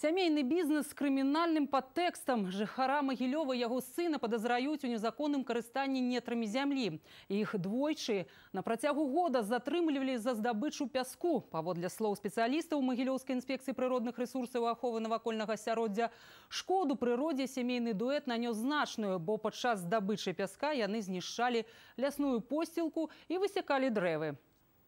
Сямейный бизнес с криминальным подтекстом. Жыхара Могилёва и яго сына подозраюць у незаконным карыстанні нетрамі зямлі. Іх двойчы на працягу года затрымлівалі за здабычу пяску. Паводле слоў спецыялістаў Могилёўскай інспекцыі прыродных рэсурсаў і аховы навакольнага асяроддзя, шкоду прыродзе сямейны дуэт нанёс значную, бо падчас здабычы пяска яны знішчалі лясную посцілку і высякалі дрэвы.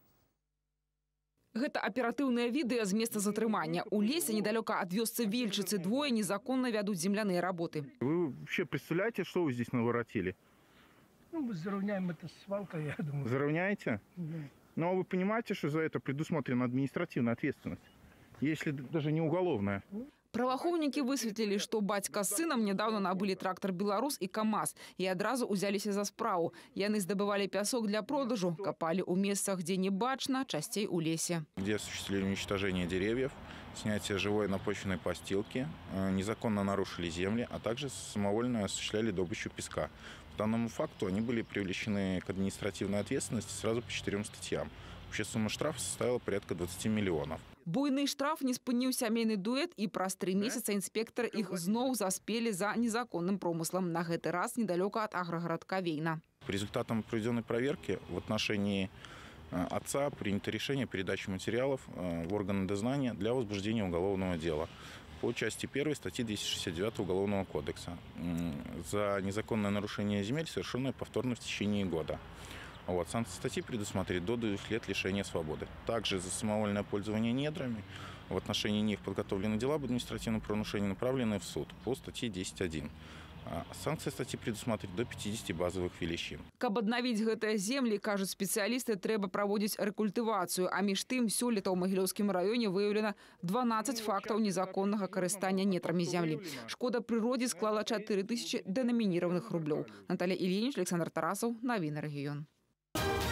Гэта аператыўнае відэа з места затрымання. У лесе недалёка ад вёсцы Вельчыцы двое незаконно вядуць земляныя работы. Вы вообще представляете, что вы здесь наворотили? Ну, мы заровняем это свалкой, я думаю. Заровняете? Да. Но вы понимаете, что за это предусмотрена административная ответственность, если даже не уголовная? Праваахоўнікі высветлілі, што бацька з сынам недавно набылі трактор «Беларус» і «КамАЗ» і адразу ўзяліся за справу. Яны здабывалі пясок для продажу, копали у месцах, где не бачна, часцей у лесе. Где осуществили уничтожение деревьев, снятие живой напочвенной постилки, незаконно нарушили земли, а также самовольно осуществляли добычу песка. По данному факту они были привлечены к административной ответственности сразу по 4 статьям. Общая сумма штрафа составила порядка 20 миллионов. Буйный штраф не спыніў сямейны дуэт, і праз 3 месяца інспектары іх зноў заспелі за незаконным промыслом. На гэты раз недалёка от агрогородка Вейна. По результатам проведенной проверки в отношении отца принято решение о передаче материалов в органы дознания для возбуждения уголовного дела по части 1 статьи 269 Уголовного кодекса за незаконное нарушение земель, совершенное повторно в течение года. Санкции статьи предусмотрит до 2 лет лишения свободы. Также за самовольное пользование недрами в отношении них подготовлены дела об административном правонарушении, направленные в суд по статье 10.1. Санкции статьи предусматривают до 50 базовых величин. Каб аднавіць гэтыя землі, кажуць спецыялісты, трэба праводзіць рэкультывацыю. А між тым, сёлета ў Могилёўскім раёне выяўлена 12 фактаў незаконнага карыстання нетрамі зямлі. Шкода прыродзе склала 4000 дэнамінірованых рублёў. Наталья Ильинич, Александр Тарасов, Новины регион.